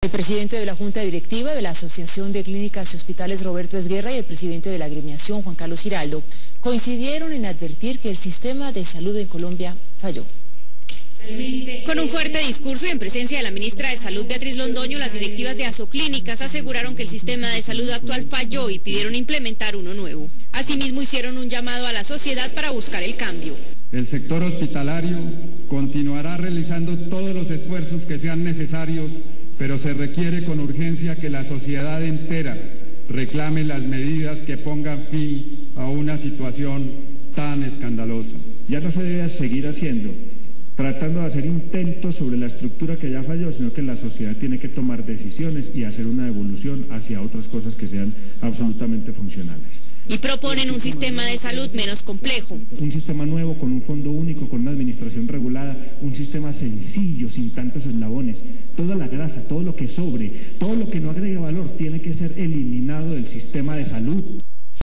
El presidente de la Junta Directiva de la Asociación de Clínicas y Hospitales, Roberto Esguerra, y el presidente de la agremiación, Juan Carlos Giraldo, coincidieron en advertir que el sistema de salud en Colombia falló. Con un fuerte discurso y en presencia de la ministra de Salud, Beatriz Londoño, las directivas de Asoclínicas aseguraron que el sistema de salud actual falló y pidieron implementar uno nuevo. Asimismo, hicieron un llamado a la sociedad para buscar el cambio. El sector hospitalario continuará realizando todos los esfuerzos que sean necesarios, pero se requiere con urgencia que la sociedad entera reclame las medidas que pongan fin a una situación tan escandalosa. Ya no se debe seguir haciendo, tratando de hacer intentos sobre la estructura que ya falló, sino que la sociedad tiene que tomar decisiones y hacer una evolución hacia otras cosas que sean absolutamente funcionales. Y proponen un sistema de salud menos complejo. Un sistema nuevo con un fondo único, con una administración regulada, un sistema sencillo, sin tantos eslabones. Toda la grasa, todo lo que sobre, todo lo que no agregue valor tiene que ser eliminado del sistema de salud.